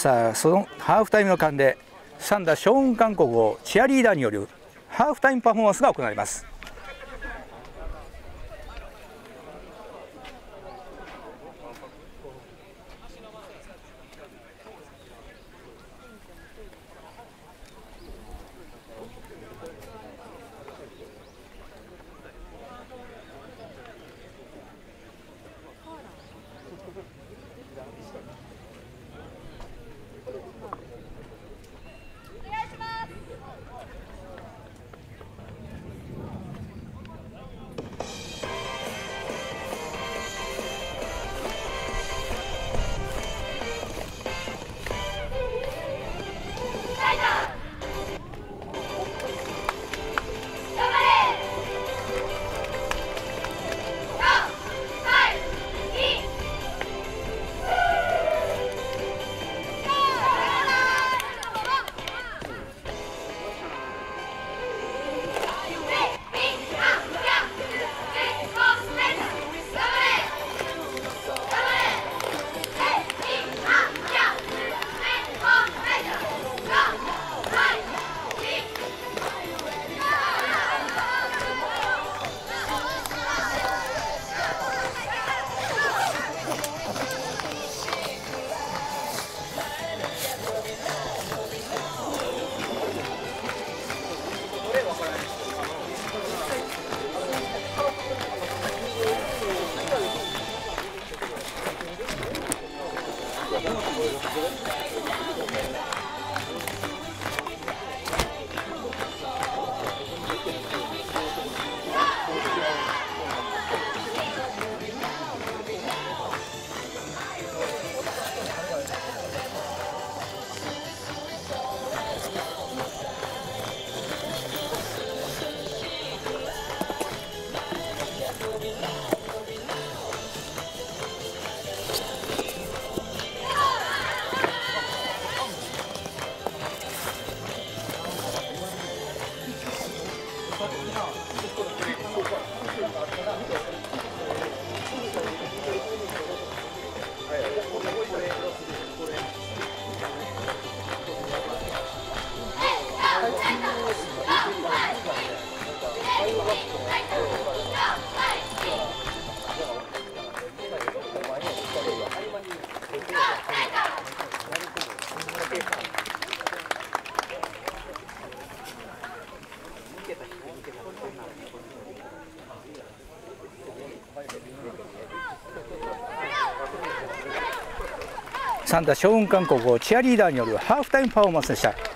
さあ、そのハーフタイムの間で三田松雲韓国語チアリーダーによるハーフタイムパフォーマンスが行われます。三田松雲韓国語チアリーダーによるハーフタイムパフォーマンスでした。